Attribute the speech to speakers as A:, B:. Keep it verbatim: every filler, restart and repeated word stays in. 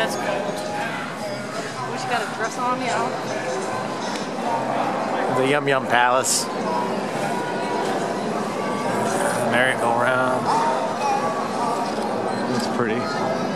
A: that's cold. We just got a dress on, you know.
B: The Yum Yum Palace. Merry-go-round. It's pretty.